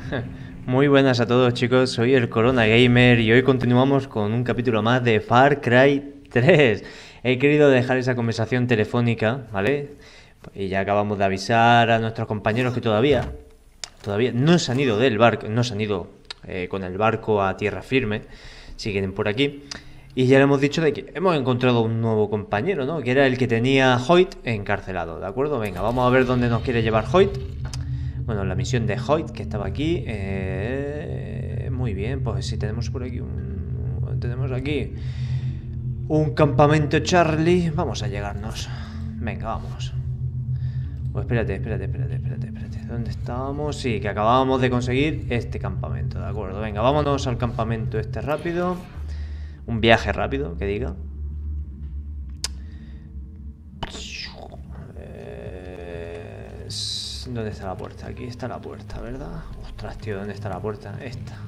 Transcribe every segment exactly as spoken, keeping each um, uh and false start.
Muy buenas a todos, chicos, soy el Corona Gamer y hoy continuamos con un capítulo más de Far Cry tres. He querido dejar esa conversación telefónica, ¿vale? Y ya acabamos de avisar a nuestros compañeros que todavía todavía no se han ido del barco, no se han ido eh, con el barco a tierra firme, siguen por aquí. Y ya le hemos dicho de que hemos encontrado un nuevo compañero, ¿no? Que era el que tenía Hoyt encarcelado, ¿de acuerdo? Venga, vamos a ver dónde nos quiere llevar Hoyt. Bueno, la misión de Hoyt, que estaba aquí. Eh, muy bien, pues si tenemos por aquí un... Tenemos aquí un campamento Charlie. Vamos a llegarnos. Venga, vámonos. Pues espérate, espérate, espérate, espérate, espérate. ¿Dónde estábamos? Sí, que acabábamos de conseguir este campamento, ¿de acuerdo? Venga, vámonos al campamento este rápido. Un viaje rápido, que diga. Eh, ¿Dónde está la puerta? Aquí está la puerta, ¿verdad? Ostras, tío, ¿dónde está la puerta? Esta.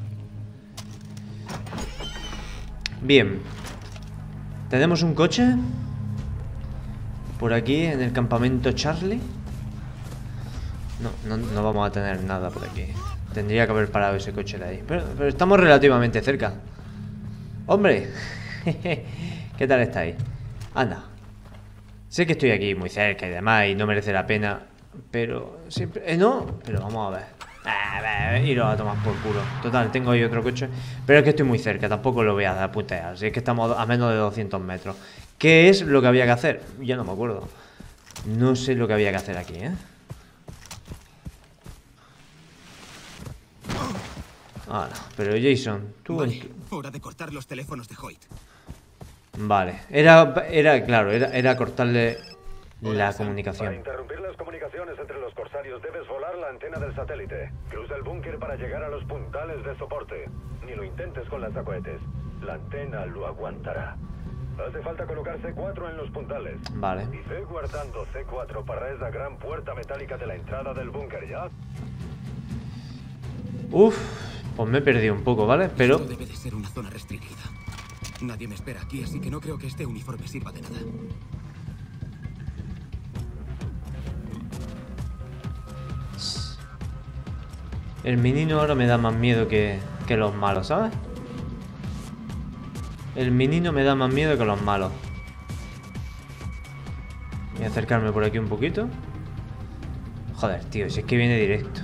Bien. Tenemos un coche por aquí en el campamento Charlie. No, no, no vamos a tener nada por aquí. Tendría que haber parado ese coche de ahí. Pero, pero estamos relativamente cerca. ¡Hombre! ¿Qué tal estáis? Anda. Sé que estoy aquí muy cerca y demás y no merece la pena, pero siempre... Eh, no, pero vamos a ver. Ah, iros a tomar por culo. Total, tengo ahí otro coche. Pero es que estoy muy cerca, tampoco lo voy a dar putear. Si es que estamos a menos de doscientos metros. ¿Qué es lo que había que hacer? Ya no me acuerdo. No sé lo que había que hacer aquí, ¿eh? Ah, no, pero Jason, tú... Vale, hora de cortar los teléfonos de Hoyt. Vale, era, era claro, era, era cortarle la comunicación. Para interrumpir las comunicaciones entre los corsarios debes volar la antena del satélite. Cruza el búnker para llegar a los puntales de soporte. Ni lo intentes con las cohetes. La antena lo aguantará. Hace falta colocar C cuatro en los puntales. Vale. Y ve guardando C cuatro para esa gran puerta metálica de la entrada del búnker, ¿ya? Uf, pues me he perdido un poco, ¿vale? Pero... Esto debe de ser una zona restringida. Nadie me espera aquí, así que no creo que este uniforme sirva de nada. El menino ahora me da más miedo que, que los malos, ¿sabes? El menino me da más miedo que los malos. Voy a acercarme por aquí un poquito. Joder, tío, si es que viene directo.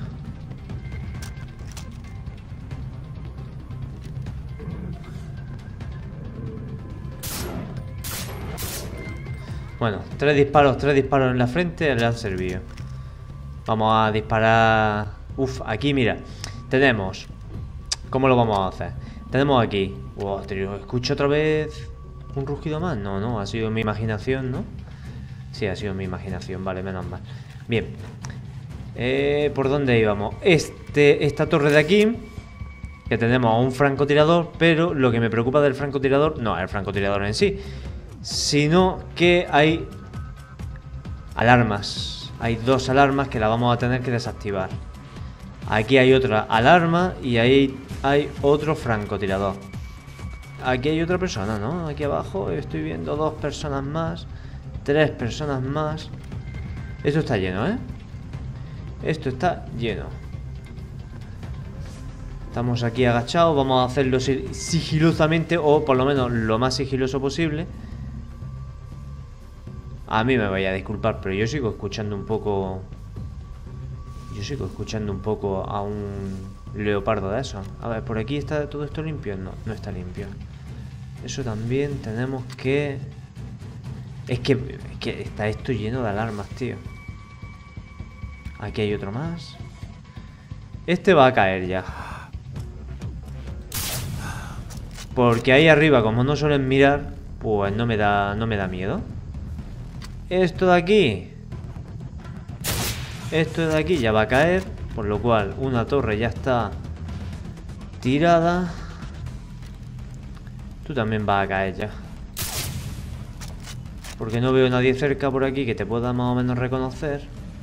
Bueno, tres disparos, tres disparos en la frente le han servido. Vamos a disparar. Uf, aquí mira. Tenemos. ¿Cómo lo vamos a hacer? Tenemos aquí. Wow, tío, ¿escucho otra vez un rugido más? No, no, ha sido mi imaginación, ¿no? Sí, ha sido mi imaginación, vale, menos mal. Bien. Eh, ¿por dónde íbamos? Este, esta torre de aquí. Que tenemos a un francotirador, pero lo que me preocupa del francotirador no es el francotirador en sí, sino que hay alarmas. Hay dos alarmas que las vamos a tener que desactivar. Aquí hay otra alarma y ahí hay otro francotirador. Aquí hay otra persona, ¿no? Aquí abajo estoy viendo dos personas más. Tres personas más. Esto está lleno, ¿eh? Esto está lleno. Estamos aquí agachados. Vamos a hacerlo sigilosamente, o por lo menos lo más sigiloso posible. A mí me vaya a disculpar, pero yo sigo escuchando un poco... Yo sigo escuchando un poco a un leopardo de eso. A ver, ¿por aquí está todo esto limpio? No, no está limpio. Eso también tenemos que... Es que, es que está esto lleno de alarmas, tío. Aquí hay otro más. Este va a caer ya. Porque ahí arriba, como no suelen mirar, pues no me da, no me da miedo. Esto de aquí, esto de aquí ya va a caer, por lo cual una torre ya está tirada. Tú también vas a caer ya, porque no veo a nadie cerca por aquí que te pueda más o menos reconocer.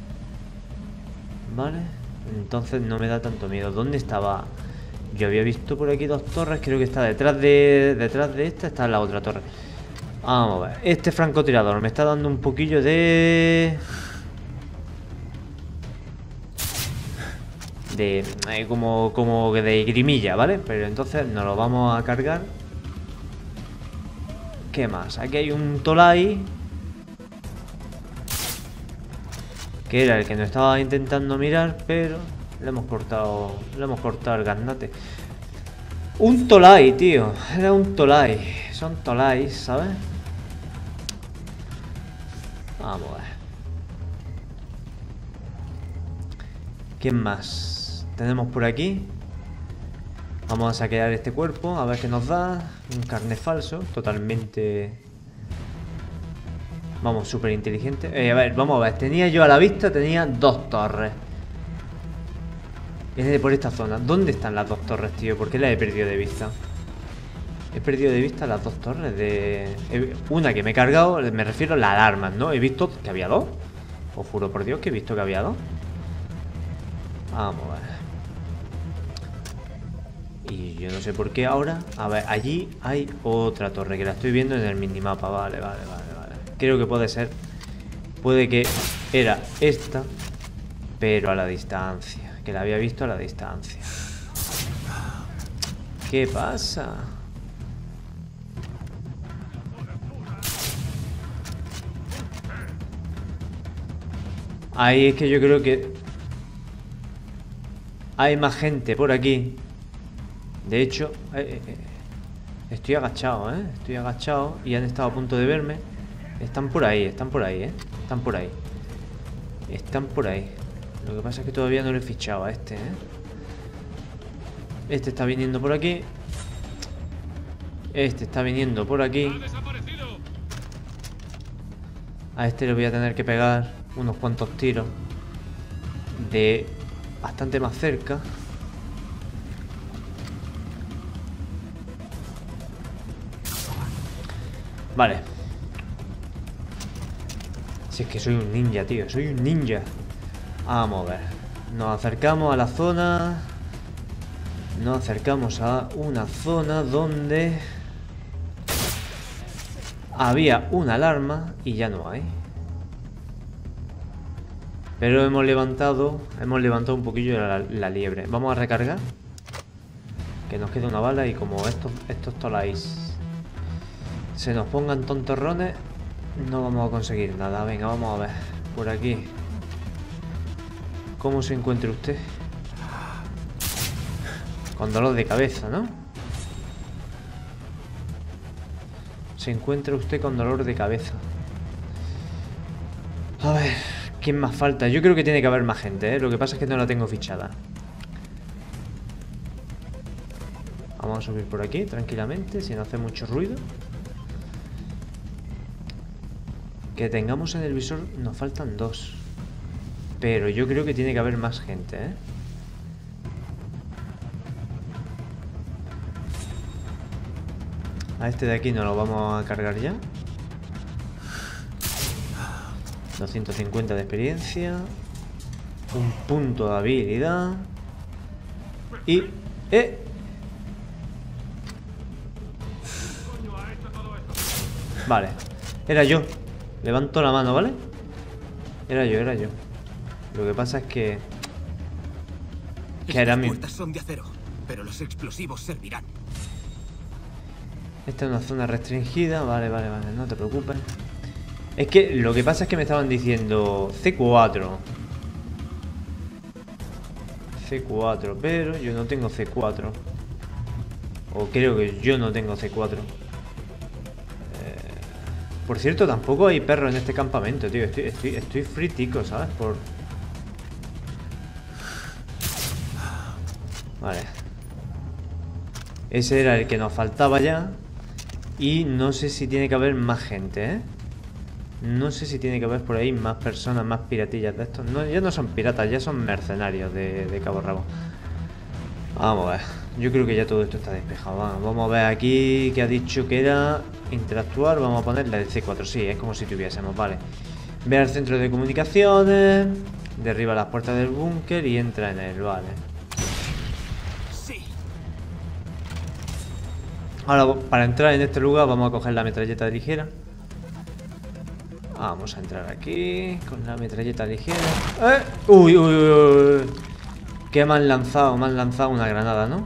Vale, entonces no me da tanto miedo. ¿Dónde estaba? Yo había visto por aquí dos torres, creo que está detrás de, detrás de esta está la otra torre. Vamos a ver, este francotirador me está dando un poquillo de... de eh, como, como de grimilla, ¿vale? Pero entonces nos lo vamos a cargar. ¿Qué más? Aquí hay un Tolai, que era el que nos estaba intentando mirar, pero le hemos cortado, le hemos cortado el gaznate. Un Tolai, tío. Era un Tolai. Son Tolais, ¿sabes? Vamos a ver. ¿Quién más tenemos por aquí? Vamos a saquear este cuerpo, a ver qué nos da. Un carne falso, totalmente... Vamos, súper inteligente. Eh, a ver, vamos a ver. Tenía yo a la vista, tenía dos torres. Es de por esta zona. ¿Dónde están las dos torres, tío? ¿Por qué las he perdido de vista? He perdido de vista las dos torres de... Una que me he cargado, me refiero a las alarmas, ¿no? He visto que había dos. Os juro por Dios que he visto que había dos. Vamos a ver. Y yo no sé por qué ahora... A ver, allí hay otra torre que la estoy viendo en el minimapa. Vale, vale, vale, vale. Creo que puede ser... Puede que era esta, pero a la distancia. Que la había visto a la distancia. ¿Qué pasa? Ahí es que yo creo que hay más gente por aquí. De hecho, eh, eh, estoy agachado, ¿eh? Estoy agachado y han estado a punto de verme. Están por ahí, están por ahí, ¿eh? Están por ahí. Están por ahí. Lo que pasa es que todavía no lo he fichado a este, ¿eh? Este está viniendo por aquí. Este está viniendo por aquí. A este le voy a tener que pegar unos cuantos tiros de bastante más cerca. Vale. Si es que soy un ninja, tío. Soy un ninja. Vamos a ver. Nos acercamos a la zona. Nos acercamos a una zona donde había una alarma y ya no hay. Pero hemos levantado Hemos levantado un poquillo la, la liebre. Vamos a recargar, que nos queda una bala. Y como estos Estos Tolais se nos pongan tontorrones, no vamos a conseguir nada. Venga, vamos a ver. Por aquí, ¿cómo se encuentra usted? Con dolor de cabeza, ¿no? Se encuentra usted con dolor de cabeza. A ver, ¿quién más falta? Yo creo que tiene que haber más gente, ¿eh? Lo que pasa es que no la tengo fichada. Vamos a subir por aquí tranquilamente, sin hacer mucho ruido. Que tengamos en el visor, nos faltan dos. Pero yo creo que tiene que haber más gente, ¿eh? A este de aquí nos lo vamos a cargar ya. doscientos cincuenta de experiencia. Un punto de habilidad. Y... ¡Eh! Vale. Era yo. Levanto la mano, ¿vale? Era yo, era yo. Lo que pasa es que... Que era mi... Las puertas son de acero, pero los explosivos servirán. Esta es una zona restringida. Vale, vale, vale, no te preocupes. Es que lo que pasa es que me estaban diciendo C cuatro. C cuatro, pero yo no tengo C cuatro. O creo que yo no tengo C cuatro. eh... Por cierto, tampoco hay perros en este campamento, tío. Estoy, estoy, estoy fritico, ¿sabes? Por... Vale. Ese era el que nos faltaba ya. Y no sé si tiene que haber más gente, ¿eh? No sé si tiene que haber por ahí más personas, más piratillas de estos. No, ya no son piratas, ya son mercenarios de, de Cabo Rabo. Vamos a ver. Yo creo que ya todo esto está despejado. Vamos, vamos a ver aquí que ha dicho que era interactuar. Vamos a ponerle el C cuatro. Sí, es como si tuviésemos, vale. Ve al centro de comunicaciones. Derriba las puertas del búnker y entra en él, vale. Ahora, para entrar en este lugar vamos a coger la metralleta ligera. Vamos a entrar aquí con la metralleta ligera. ¡Eh! Uy, uy, uy, uy. ¿Qué me han lanzado? Me han lanzado una granada, ¿no?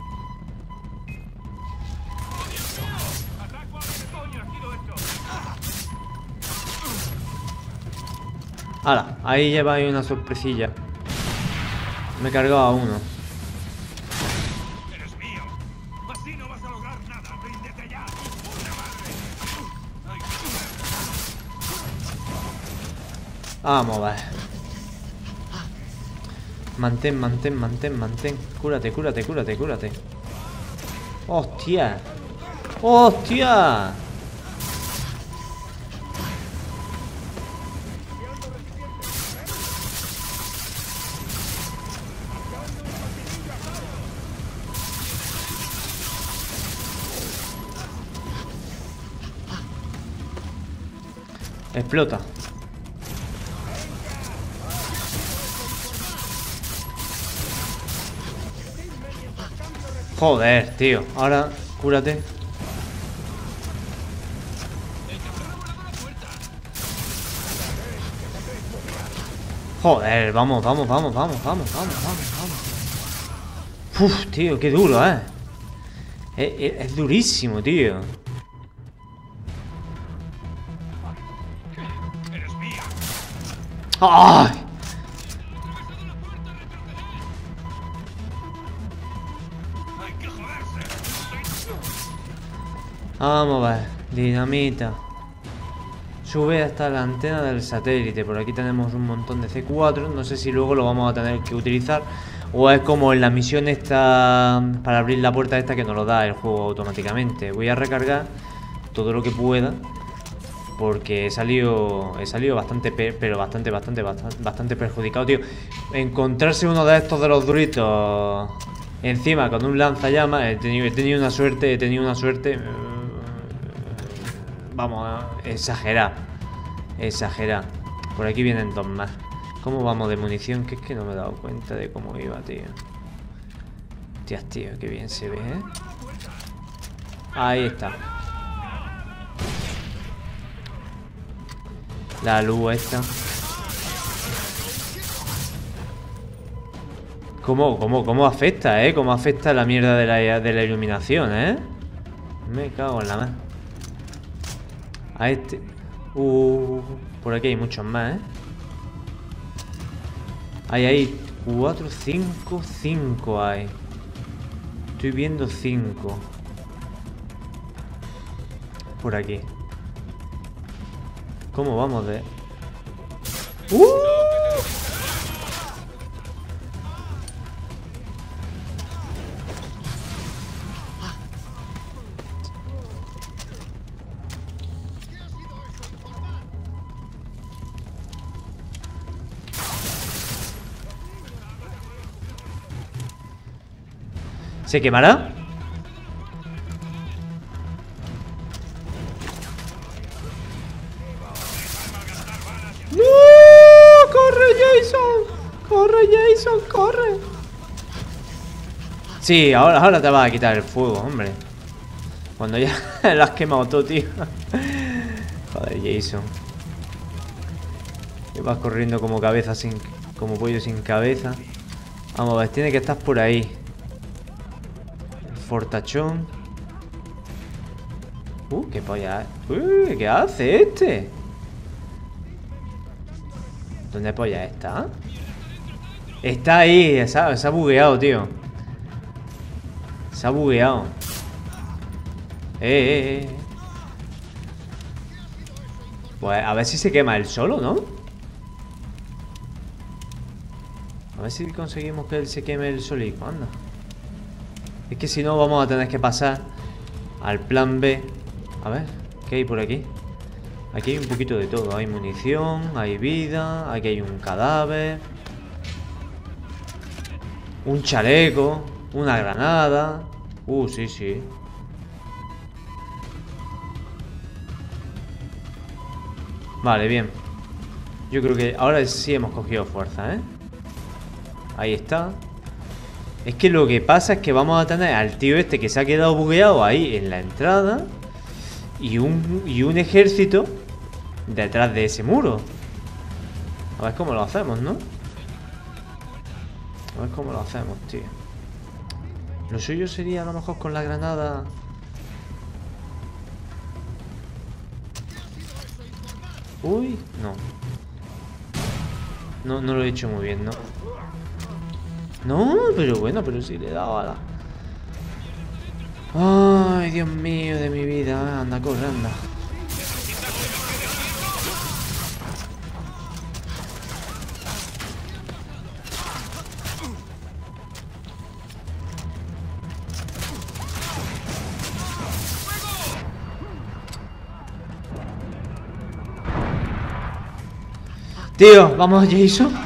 ¡Hala! Ahí lleváis una sorpresilla. Me he cargado a uno. Eres mío. Así no vas a lograr nada. Ríndete ya. Vamos a ver. Mantén, mantén, mantén, mantén. Cúrate, cúrate, cúrate, cúrate. ¡Hostia! ¡Hostia! Explota. Joder, tío. Ahora, cúrate. Joder, vamos, vamos, vamos, vamos, vamos, vamos, vamos, vamos. Uf, tío, qué duro, eh. Es, es, es durísimo, tío. ¡Ay! Vamos a ver. Dinamita. Sube hasta la antena del satélite. Por aquí tenemos un montón de C cuatro. No sé si luego lo vamos a tener que utilizar. O es como en la misión esta para abrir la puerta esta que nos lo da el juego automáticamente. Voy a recargar todo lo que pueda. Porque he salido, he salido bastante, pero bastante, bastante, bastante, bastante perjudicado, tío. Encontrarse uno de estos de los duritos encima con un lanzallamas, he tenido, he tenido una suerte, he tenido una suerte. Vamos, exagerar, exagerar. Por aquí vienen dos más. ¿Cómo vamos de munición? Que es que no me he dado cuenta de cómo iba, tío. Hostias, tío, qué bien se ve, ¿eh? Ahí está. La luz esta. ¿Cómo, cómo, cómo afecta, eh? ¿Cómo afecta la mierda de la, de la iluminación, eh? Me cago en la mano. A este... Uh, por aquí hay muchos más, eh. Hay ahí cuatro, cinco, cinco hay. Estoy viendo cinco. Por aquí. ¿Cómo vamos de...? ¡Uh! ¿Se quemará? ¡Corre, Jason! ¡Corre! Sí, ahora, ahora te vas a quitar el fuego, hombre. Cuando ya lo has quemado todo, tío. Joder, Jason. Y vas corriendo como cabeza sin... Como pollo sin cabeza. Vamos a ver, tiene que estar por ahí. El fortachón. Uh, qué polla es. Uh, ¿qué hace este? ¿Dónde polla está? Está ahí, se ha, se ha bugueado, tío. Se ha bugueado. Eh, eh, eh. Pues a ver si se quema él solo, ¿no? A ver si conseguimos que él se queme él solito, anda. Es que si no vamos a tener que pasar al plan B. A ver, ¿qué hay por aquí? Aquí hay un poquito de todo. Hay munición, hay vida, aquí hay un cadáver, un chaleco, una granada. Uh, sí, sí. Vale, bien. Yo creo que ahora sí hemos cogido fuerza, ¿eh? Ahí está. Es que lo que pasa es que vamos a tener al tío este que se ha quedado bugueado ahí en la entrada. Y un, y un ejército detrás de ese muro. A ver cómo lo hacemos, ¿no? A ver cómo lo hacemos, tío. Lo suyo sería a lo mejor con la granada. Uy, no. No, no lo he hecho muy bien, ¿no? No, pero bueno, pero sí le he dado a la... Ay, Dios mío de mi vida. Anda, corre, anda. Tío, vamos, Jason.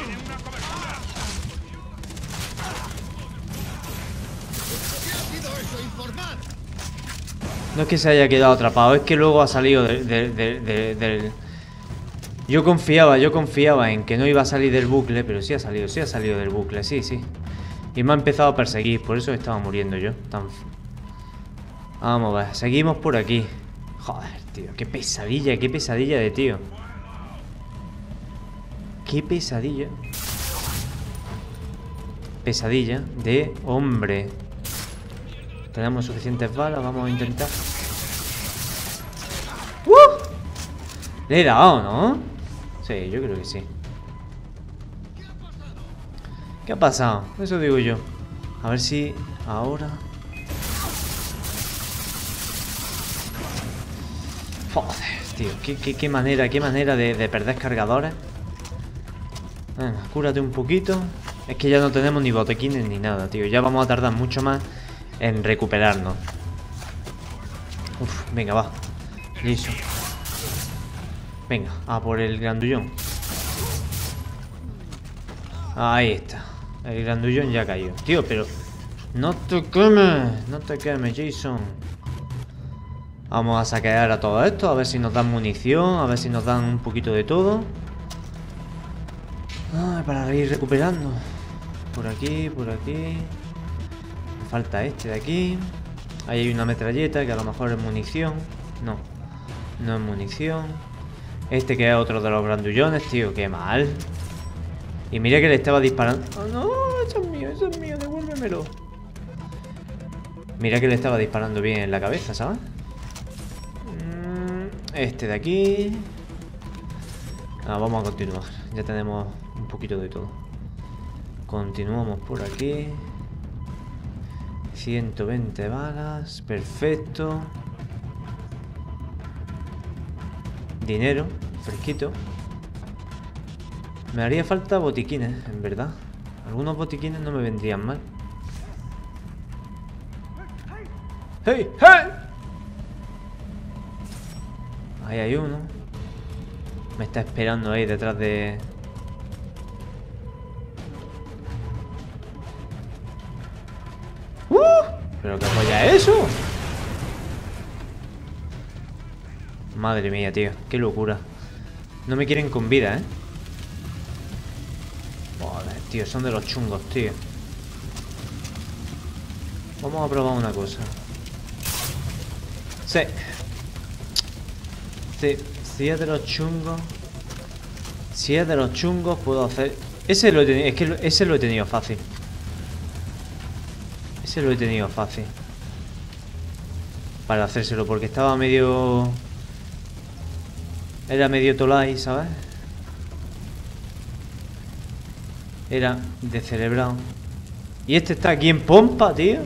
No es que se haya quedado atrapado, es que luego ha salido del... De, de, de, de... Yo confiaba, yo confiaba en que no iba a salir del bucle, pero sí ha salido, sí ha salido del bucle, sí, sí. Y me ha empezado a perseguir, por eso estaba muriendo yo. Tan... Vamos a ver, seguimos por aquí. Joder, tío, qué pesadilla, qué pesadilla de tío. Qué pesadilla. Pesadilla de hombre. Tenemos suficientes balas, vamos a intentar. ¡Uh! Le he dado, ¿no? Sí, yo creo que sí. ¿Qué ha pasado? Eso digo yo. A ver si ahora... Joder, tío, qué, qué, qué manera, qué manera de, de perder cargadores. Venga, cúrate un poquito. Es que ya no tenemos ni botequines ni nada, tío. Ya vamos a tardar mucho más en recuperarnos. Uf, venga, va. Listo. Venga, a por el grandullón. Ahí está. El grandullón ya cayó. Tío, pero... No te quemes. No te quemes, Jason. Vamos a saquear a todo esto. A ver si nos dan munición. A ver si nos dan un poquito de todo. Ay, para ir recuperando. Por aquí, por aquí. Me falta este de aquí. Ahí hay una metralleta que a lo mejor es munición. No, no es munición. Este que es otro de los grandullones, tío. Qué mal. Y mira que le estaba disparando. Oh, no, eso es mío, eso es mío, devuélvemelo. Mira que le estaba disparando bien en la cabeza, ¿sabes? Este de aquí. Ah, vamos a continuar. Ya tenemos un poquito de todo. Continuamos por aquí. ciento veinte balas. Perfecto. Dinero. Fresquito. Me haría falta botiquines, en verdad. Algunos botiquines no me vendrían mal. ¡Hey! ¡Hey! Ahí hay uno. Me está esperando ahí detrás de... ¡Uh! ¿Pero qué polla es eso? Madre mía, tío. Qué locura. No me quieren con vida, ¿eh? Joder, tío. Son de los chungos, tío. Vamos a probar una cosa. Sí. Sí. Si es de los chungos. Si es de los chungos, puedo hacer... Ese lo he tenido... Es que lo... ese lo he tenido fácil. Ese lo he tenido fácil. Para hacérselo, porque estaba medio... Era medio tolai, ¿sabes? Era descerebrado. Y este está aquí en pompa, tío.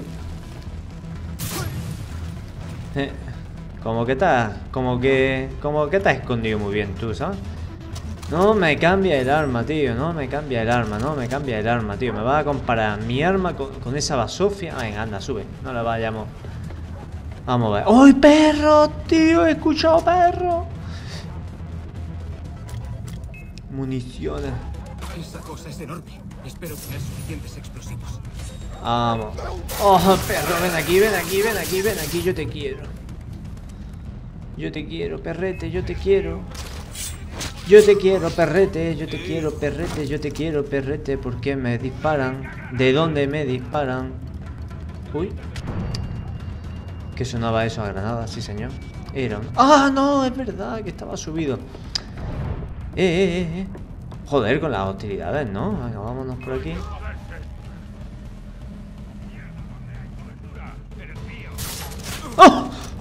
Eh, como que estás... Como que... Como que te has escondido muy bien tú, ¿sabes? No me cambia el arma, tío. No me cambia el arma, no me cambia el arma, tío. Me va a comparar mi arma con, con esa basofia. Venga, anda, sube. No la vayamos. Vamos a ver. ¡Ay, perro, tío! He escuchado perro. Municiones. Esa cosa es enorme. Espero tener suficientes explosivos. Vamos. Oh, perro, ven aquí, ven aquí, ven aquí, ven aquí. Yo te quiero. Yo te quiero, perrete, yo te quiero. Yo te quiero, perrete, yo te quiero, perrete, yo te quiero, perrete. ¿Por qué me disparan? ¿De dónde me disparan? Uy. ¿Qué sonaba eso a granada? Sí, señor. Era un... ¡Ah, no! Es verdad que estaba subido. Eh, eh, eh, eh. Joder, con las hostilidades, ¿no? Venga, vámonos por aquí.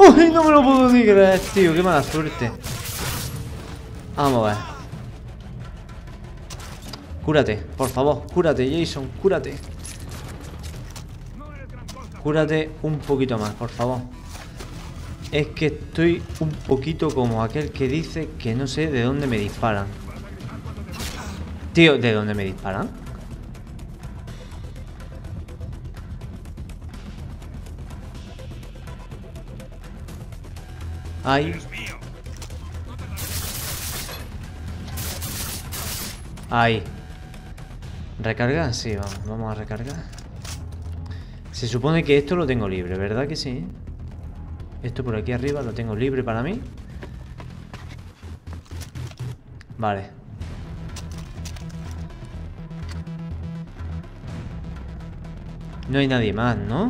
¡Uy! No me lo puedo ni creer, tío. Qué mala suerte. Vamos a ver. Cúrate, por favor. Cúrate, Jason. Cúrate. Cúrate un poquito más, por favor. Es que estoy un poquito como aquel que dice que no sé de dónde me disparan. Tío, ¿de dónde me disparan? Ahí. Ahí. ¿Recarga? Sí, vamos, vamos a recargar. Se supone que esto lo tengo libre, ¿verdad que sí? Esto por aquí arriba lo tengo libre para mí. Vale. No hay nadie más, ¿no?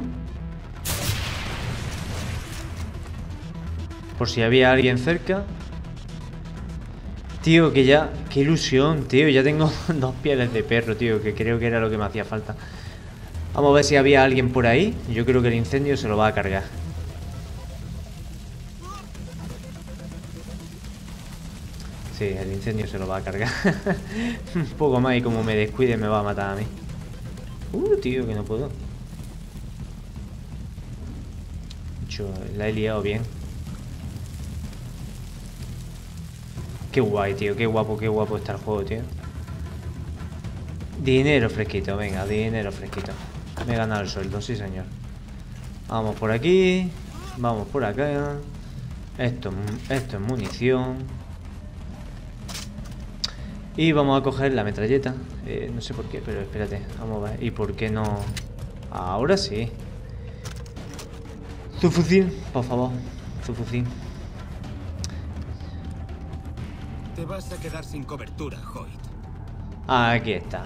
Por si había alguien cerca. Tío, que ya... Qué ilusión, tío. Ya tengo dos pieles de perro, tío. Que creo que era lo que me hacía falta. Vamos a ver si había alguien por ahí. Yo creo que el incendio se lo va a cargar. Sí, el incendio se lo va a cargar. Un poco más y como me descuide me va a matar a mí. Uh, tío, que no puedo. Yo la he liado bien. Qué guay, tío. Qué guapo, qué guapo está el juego, tío. Dinero fresquito, venga, dinero fresquito. Me he ganado el sueldo, sí señor. Vamos por aquí. Vamos por acá. Esto, esto es munición. Y vamos a coger la metralleta. eh, No sé por qué, pero espérate. Vamos a ver. ¿Y por qué no? Ahora sí. Su fusil, por favor. Su fusil. Te vas a quedar sin cobertura, Hoyt. Aquí está.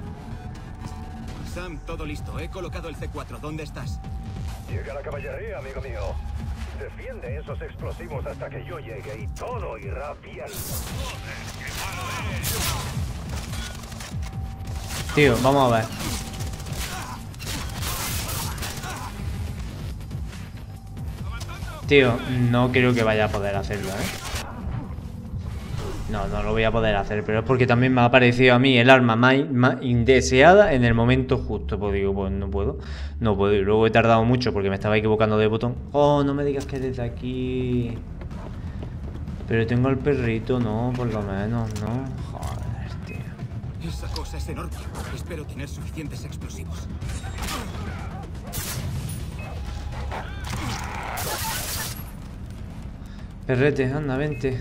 Sam, todo listo. He colocado el C cuatro. ¿Dónde estás? Llega la caballería, amigo mío. Defiende esos explosivos hasta que yo llegue y todo irá bien. Tío, vamos a ver. Tío, no creo que vaya a poder hacerlo, ¿eh? No, no lo voy a poder hacer, pero es porque también me ha aparecido a mí el arma más, más indeseada en el momento justo. Pues digo, pues no puedo, no puedo. Y luego he tardado mucho porque me estaba equivocando de botón. Oh, no me digas que desde aquí. Pero tengo al perrito, no, por lo menos, no. Joder, tío. Esa cosa es enorme. Espero tener suficientes explosivos. Perrete, anda, vente.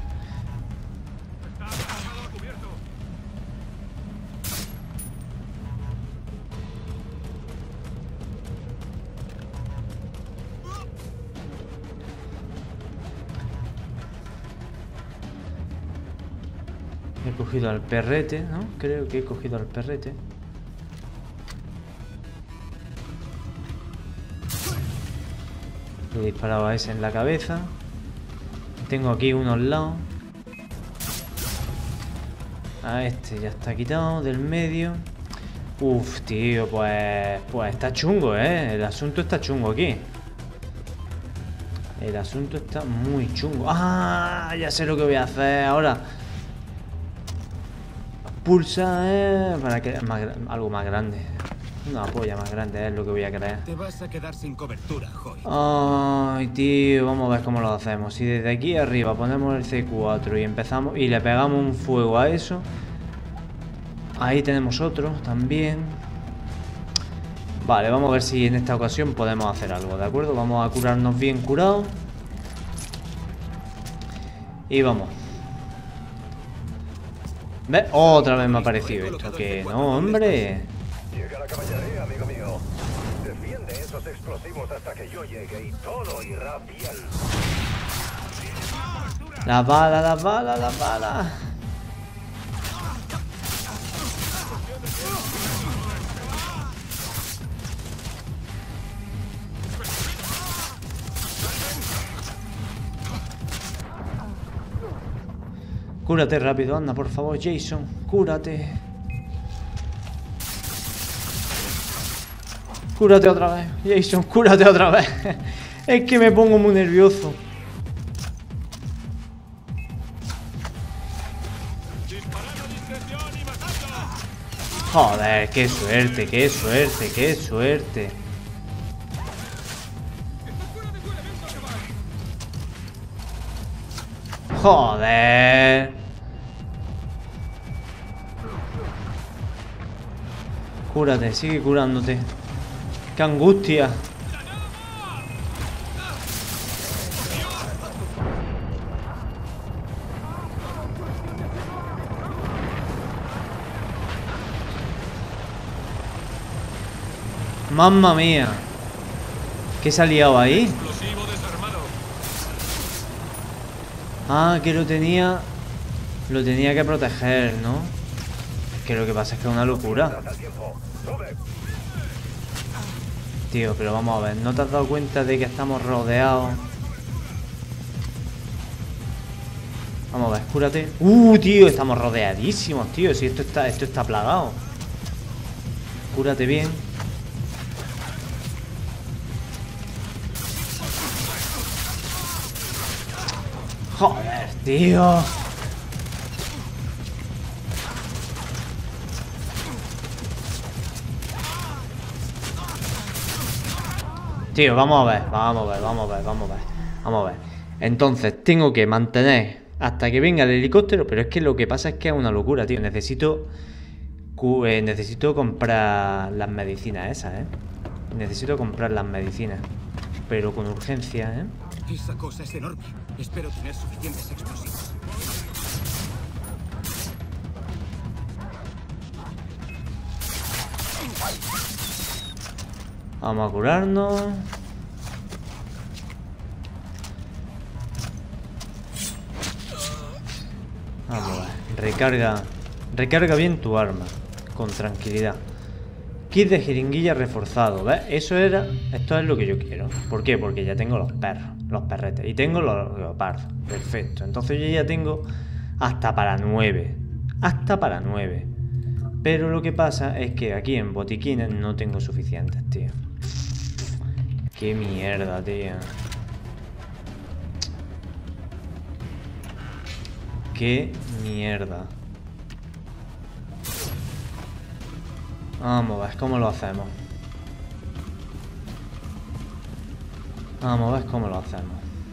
He cogido al perrete, ¿no? Creo que he cogido al perrete. Le he disparado a ese en la cabeza. Tengo aquí uno al lado. A este ya está quitado del medio. Uf, tío, pues... Pues está chungo, ¿eh? El asunto está chungo aquí. El asunto está muy chungo. ¡Ah! Ya sé lo que voy a hacer ahora. Pulsa, eh, para que más, algo más grande. Una polla más grande es lo que voy a crear. Te vas a quedar sin cobertura, Hoyt. Ay, tío, vamos a ver cómo lo hacemos. Si desde aquí arriba ponemos el C cuatro y empezamos y le pegamos un fuego a eso. Ahí tenemos otro también. Vale, vamos a ver si en esta ocasión podemos hacer algo, ¿de acuerdo? Vamos a curarnos bien curados. Y vamos. ¿Ves? Otra vez me ha aparecido esto. Que no, hombre. Llega la caballería, amigo mío. Defiende esos explosivos hasta que yo llegue y todo irá bien. Las balas, las balas, las balas. Cúrate rápido, anda, por favor, Jason. Cúrate. Cúrate otra vez, Jason, cúrate otra vez. Es que me pongo muy nervioso. Joder, qué suerte, qué suerte, qué suerte. Joder. Cúrate, sigue curándote. ¡Qué angustia! ¡Mamma mía! ¿Qué se ha liado ahí? Explosivo desarmado. Ah, que lo tenía... Lo tenía que proteger, ¿no? Que lo que pasa es que es una locura. Tío, pero vamos a ver, ¿no te has dado cuenta de que estamos rodeados? Vamos a ver, cúrate. Uh, tío, estamos rodeadísimos, tío. Si esto está, esto está plagado. Cúrate bien. Joder, tío. Tío, vamos a ver, vamos a ver, vamos a ver, vamos a ver. Vamos a ver. Entonces, tengo que mantener hasta que venga el helicóptero. Pero es que lo que pasa es que es una locura, tío. Necesito... eh, necesito comprar las medicinas esas, ¿eh? Necesito comprar las medicinas. Pero con urgencia, ¿eh? Esa cosa es enorme. Espero tener suficientes explosivos. Vamos a curarnos. Vamos a ver. Recarga. Recarga bien tu arma. Con tranquilidad. Kit de jeringuilla reforzado. ¿Ves? Eso era... Esto es lo que yo quiero. ¿Por qué? Porque ya tengo los perros. Los perretes. Y tengo los leopardos. Perfecto. Entonces yo ya tengo hasta para nueve. Hasta para nueve. Pero lo que pasa es que aquí en botiquines no tengo suficientes, tío. Qué mierda, tío. Qué mierda. Vamos a ver cómo lo hacemos. Vamos a ver cómo lo hacemos.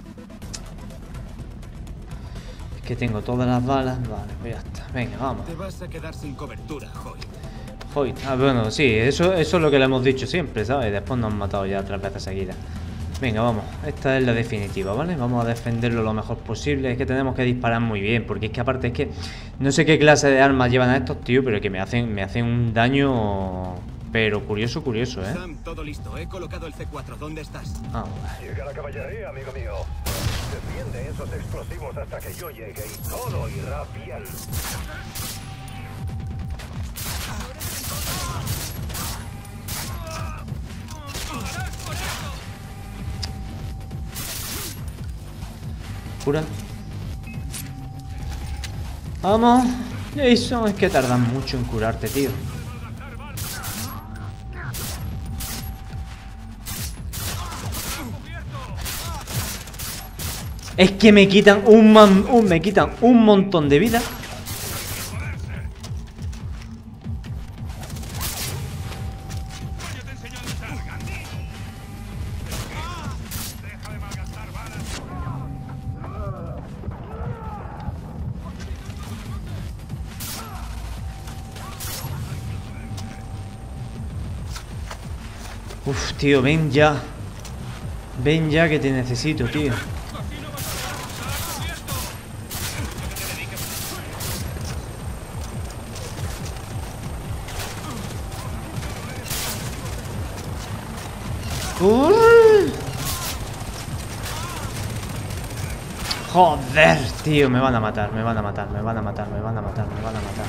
Es que tengo todas las balas. Vale, pues ya está. Venga, vamos. Te vas a quedar sin cobertura, Hoyt. Hoyt. Ah, bueno, sí, eso, eso es lo que le hemos dicho siempre, ¿sabes? Después nos han matado ya tres veces seguidas. Venga, vamos. Esta es la definitiva, ¿vale? Vamos a defenderlo lo mejor posible. Es que tenemos que disparar muy bien. Porque es que aparte es que... No sé qué clase de armas llevan a estos, tío. Pero que me hacen, me hacen un daño... Pero curioso, curioso, ¿eh? Sam, todo listo. He colocado el C cuatro. ¿Dónde estás? Vamos a ver. Llega la caballería, amigo mío. Defiende esos explosivos hasta que yo llegue y todo irá bien. Cura. Vamos. Eso es que tardan mucho en curarte, tío. Es que me quitan un, man, un me quitan un montón de vida. Uf, tío, ven ya. Ven ya que te necesito, tío. Uh. Joder, tío, me van a matar, me van a matar, me van a matar, me van a matar, me van a matar.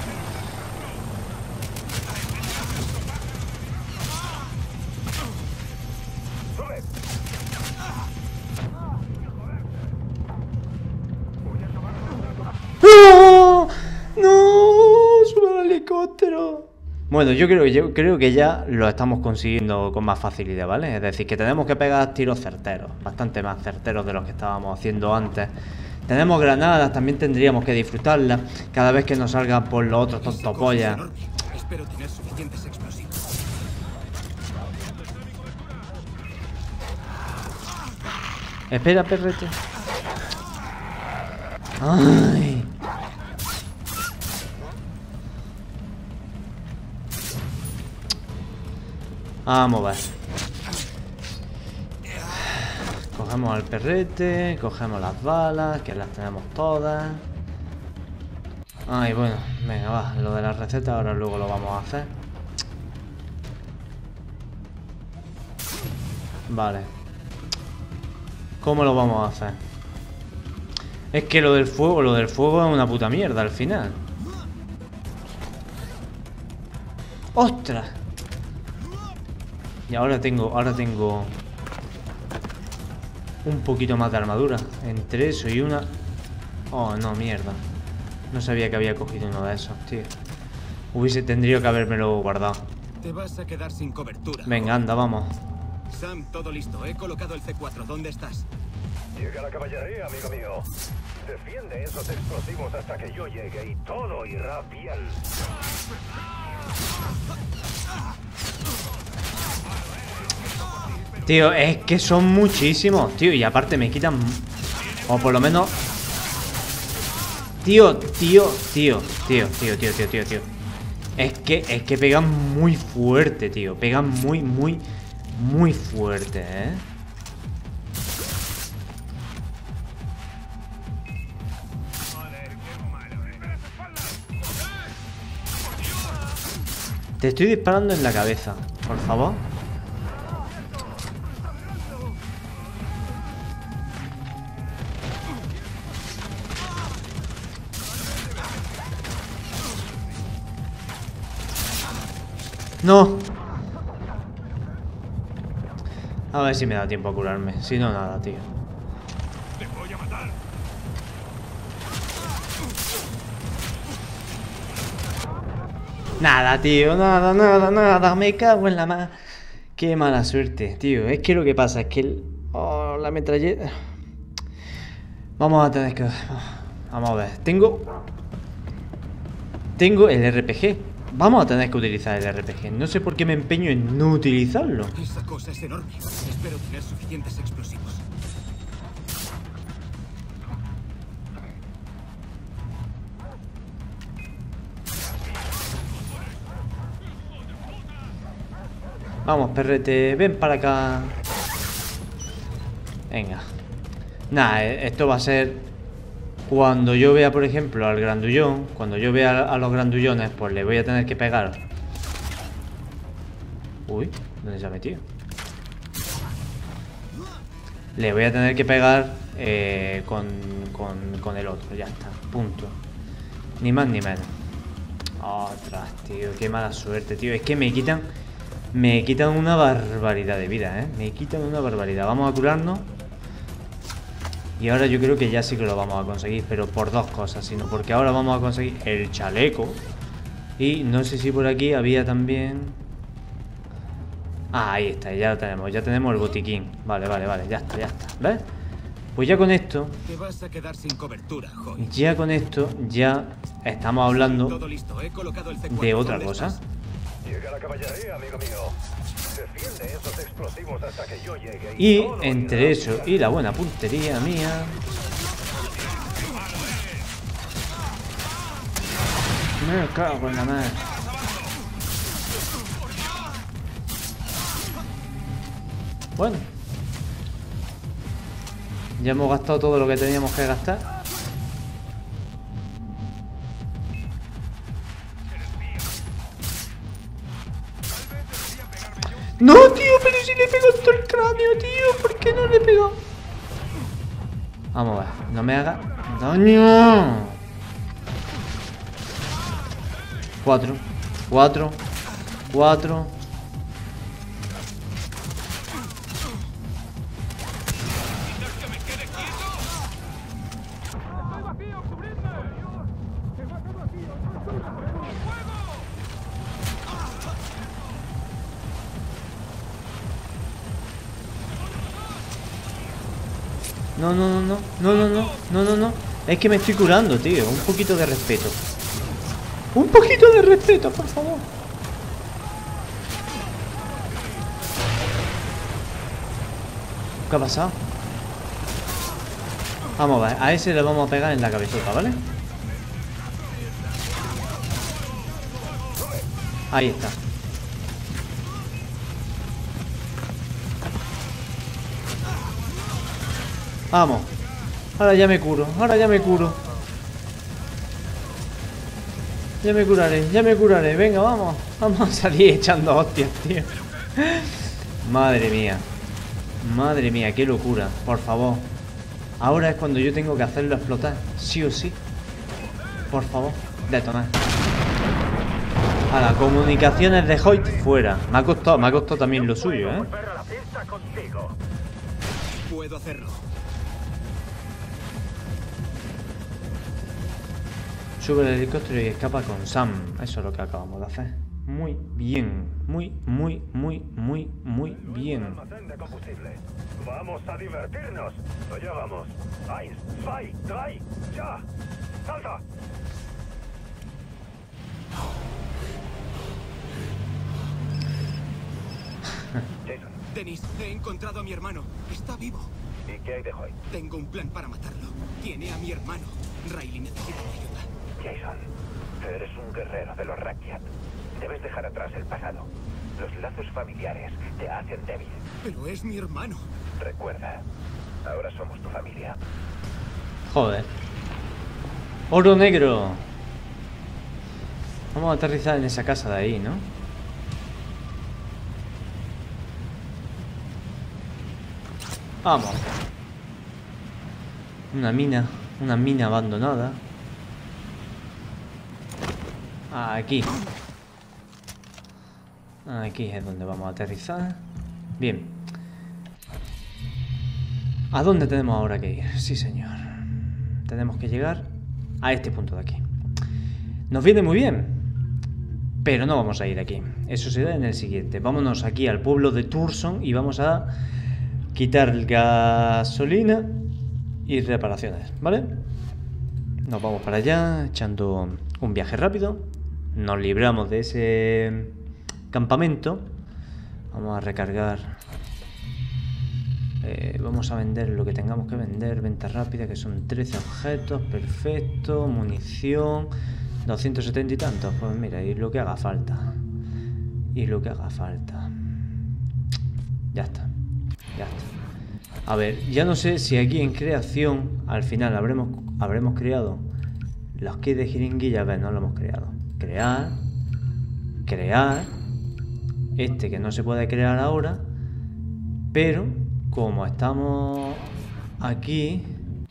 ¡No! ¡No! ¡Sube al helicóptero! Bueno, yo creo, yo creo que ya lo estamos consiguiendo con más facilidad, ¿vale? Es decir, que tenemos que pegar tiros certeros, bastante más certeros de los que estábamos haciendo antes. Tenemos granadas, también tendríamos que disfrutarlas cada vez que nos salgan por los otros tontopollas. Espero tener suficientes explosivos. Espera, perrete. Ay. Vamos a ver. Cogemos al perrete, cogemos las balas, que las tenemos todas. Ay, bueno, venga, va. Lo de la receta ahora luego lo vamos a hacer. Vale. ¿Cómo lo vamos a hacer? Es que lo del fuego, lo del fuego es una puta mierda al final. ¡Ostras! Y ahora tengo, ahora tengo un poquito más de armadura. Entre eso y una... Oh, no, mierda. No sabía que había cogido uno de esos, tío. Hubiese tendría que habérmelo guardado. Te vas a quedar sin cobertura. Venga, anda, vamos. Sam, todo listo. He colocado el C cuatro. ¿Dónde estás? Llega la caballería, amigo mío. Defiende esos explosivos hasta que yo llegue y todo irá bien. Tío, es que son muchísimos, tío. Y aparte me quitan... O por lo menos... Tío, tío, tío, tío, tío, tío, tío, tío, tío. Es que, es que pegan muy fuerte, tío. Pegan muy, muy, muy fuerte, ¿eh? Te estoy disparando en la cabeza, por favor. No. A ver si me da tiempo a curarme. Si no, nada, tío. ¡Te voy a matar! Nada, tío, nada, nada, nada. Me cago en la mar. Qué mala suerte, tío. Es que lo que pasa es que el... Oh, la metralleta... Vamos a tener que... Vamos a ver. Tengo... Tengo el R P G. Vamos a tener que utilizar el R P G. No sé por qué me empeño en no utilizarlo. Esa cosa es enorme. Espero tener suficientes explosivos. Vamos, perrete, ven para acá. Venga. Nah, esto va a ser... Cuando yo vea, por ejemplo, al grandullón. Cuando yo vea a los grandullones, pues le voy a tener que pegar. Uy, ¿dónde se ha metido? Le voy a tener que pegar eh, con, con, con el otro, ya está, punto. Ni más ni menos. Ostras, tío, qué mala suerte, tío. Es que me quitan... Me quitan una barbaridad de vida, ¿eh? Me quitan una barbaridad. Vamos a curarnos. Y ahora yo creo que ya sí que lo vamos a conseguir. Pero por dos cosas, sino porque ahora vamos a conseguir el chaleco. Y no sé si por aquí había también... Ah, ahí está, ya lo tenemos. Ya tenemos el botiquín. Vale, vale, vale, ya está, ya está. ¿Ves? Pues ya con esto... Te vas a quedar sin cobertura, Joy. Ya con esto, ya estamos hablando Todo listo. He colocado el C cuatro. de otra ¿Dónde cosa. estás? Llega la caballería, amigo mío. Defiende esos explosivos hasta que yo llegue Y todo entre irá eso y la buena puntería mía... Me cago en la madre. Bueno. Ya hemos gastado todo lo que teníamos que gastar. No, tío, pero si le pegó todo el cráneo, tío. ¿Por qué no le pegó? Vamos a ver, no me haga daño. Cuatro, cuatro, cuatro. No, no, no, no, no, no, no, no, no, no. Es que me estoy curando, tío. Un poquito de respeto. Un poquito de respeto, por favor. ¿Qué ha pasado? Vamos a ver, a ese le vamos a pegar en la cabezota, ¿vale? Ahí está. Vamos. Ahora ya me curo, ahora ya me curo. Ya me curaré, ya me curaré. Venga, vamos. Vamos a salir echando hostias, tío. Madre mía. Madre mía, qué locura. Por favor. Ahora es cuando yo tengo que hacerlo explotar. Sí o sí. Por favor, detonar. A las comunicaciones de Hoyt fuera. Me ha costado, me ha costado también lo suyo, ¿eh? Puedo hacerlo. Sube el helicóptero y escapa con Sam. Eso es lo que acabamos de hacer. Muy bien. Muy, muy, muy, muy, muy bien. Almacén de combustible. Vamos a divertirnos. Allá vamos. Eins, zwei, drei, ya. ¡Salta! Jason, Dennis, he encontrado a mi hermano. Está vivo. ¿y qué hay de Hoyt? Tengo un plan para matarlo. Tiene a mi hermano. Riley necesita mi ayuda. Jason, eres un guerrero de los Rakyat. Debes dejar atrás el pasado. Los lazos familiares te hacen débil. Pero es mi hermano. Recuerda, ahora somos tu familia. Joder. Oro negro. Vamos a aterrizar en esa casa de ahí, ¿no? Vamos. Una mina. Una mina abandonada. Aquí. Aquí es donde vamos a aterrizar. Bien. ¿A dónde tenemos ahora que ir? Sí, señor. Tenemos que llegar a este punto de aquí. Nos viene muy bien, pero no vamos a ir aquí. Eso será en el siguiente. Vámonos aquí al pueblo de Turson y vamos a quitar gasolina y reparaciones, ¿vale? Nos vamos para allá, echando un viaje rápido. Nos libramos de ese campamento. Vamos a recargar. Eh, vamos a vender lo que tengamos que vender. Venta rápida, que son trece objetos. Perfecto. Munición. doscientos setenta y tantos. Pues mira, y lo que haga falta. Y lo que haga falta. Ya está. Ya está. A ver, ya no sé si aquí en creación al final habremos, habremos creado los kits de jeringuilla. A ver, no lo hemos creado. Crear. Crear. Este que no se puede crear ahora. Pero como estamos aquí,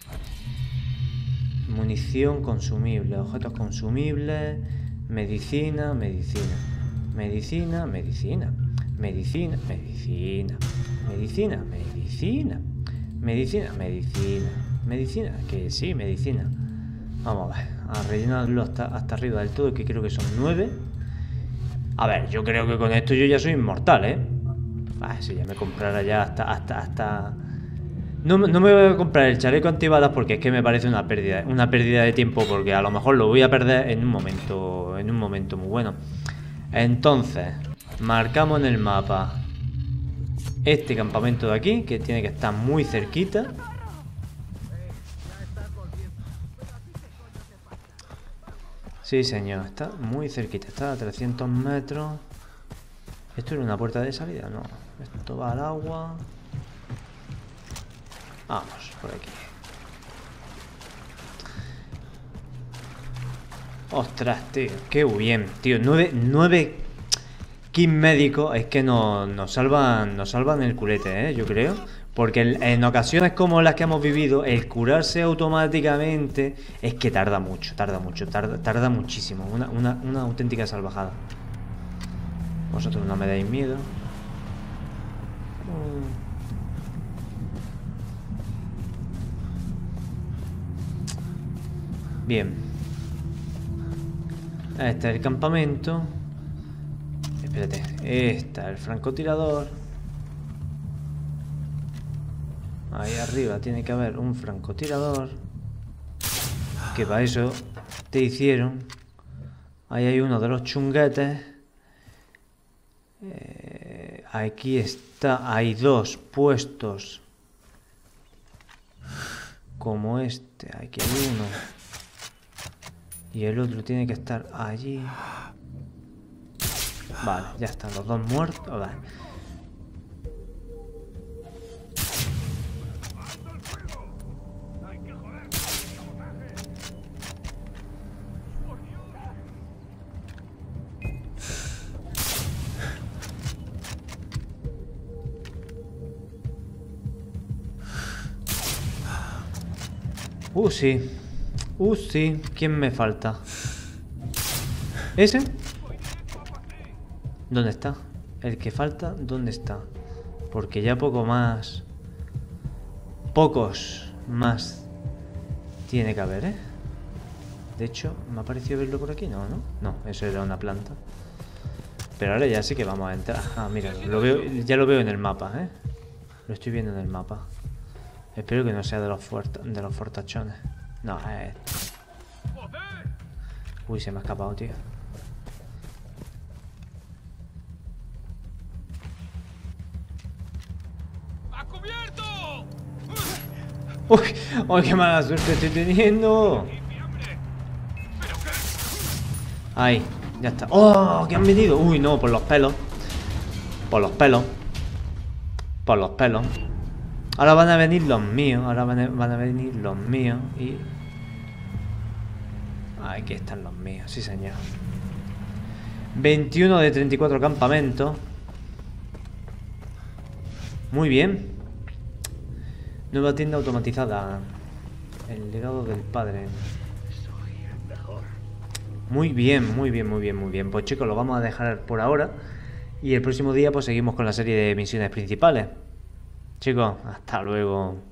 munición consumible, objetos consumibles, medicina, medicina, medicina, medicina, medicina, medicina, medicina, medicina, medicina, medicina, medicina, que sí, medicina. Vamos a ver, a rellenarlo hasta, hasta arriba del todo, que creo que son nueve. A ver, yo creo que con esto yo ya soy inmortal, ¿eh? Ah, si ya me comprara ya hasta... hasta, hasta... No, no me voy a comprar el chaleco antibalas porque es que me parece una pérdida, una pérdida de tiempo, porque a lo mejor lo voy a perder en un momento, en un momento muy bueno. Entonces, marcamos en el mapa este campamento de aquí, que tiene que estar muy cerquita. Sí, señor, está muy cerquita, está a trescientos metros. ¿Esto era una puerta de salida? No, esto va al agua. Vamos, por aquí. Ostras, tío, qué bien, tío. Nueve, nueve kits médicos es que nos, nos salvan, nos salvan el culete, ¿eh? Yo creo. Porque en, en ocasiones como las que hemos vivido, el curarse automáticamente es que tarda mucho, tarda mucho, tarda, tarda muchísimo. Una, una, una auténtica salvajada. Vosotros no me dais miedo. Bien. Este es el campamento. Espérate. Este es el francotirador. Ahí arriba tiene que haber un francotirador. Que para eso te hicieron. Ahí hay uno de los chunguetes. Eh, aquí está. Hay dos puestos. Como este. Aquí hay uno. Y el otro tiene que estar allí. Vale, ya están los dos muertos. Vale. Uh, sí. Uh, sí. ¿Quién me falta? ¿Ese? ¿Dónde está? El que falta, ¿dónde está? Porque ya poco más... Pocos más tiene que haber, ¿eh? De hecho, me ha parecido verlo por aquí. No, ¿no? No, eso era una planta. Pero ahora ya sí que vamos a entrar. Ah, mira, lo veo, ya lo veo en el mapa, ¿eh? Lo estoy viendo en el mapa. Espero que no sea de los, de los fortachones. No, eh. Uy, se me ha escapado, tío. ¡A cubierto! ¡Uy! ¡Uy, qué mala suerte estoy teniendo! Ahí, ya está. ¡Oh! ¿Qué han venido? Uy, no, por los pelos. Por los pelos. Por los pelos. Ahora van a venir los míos. Ahora van a, van a venir los míos. Y... aquí están los míos, sí señor. veintiuno de treinta y cuatro campamentos. Muy bien. Nueva tienda automatizada. El legado del padre. Muy bien, muy bien, muy bien, muy bien. Pues chicos, lo vamos a dejar por ahora. Y el próximo día pues seguimos con la serie de misiones principales. Chicos, hasta luego.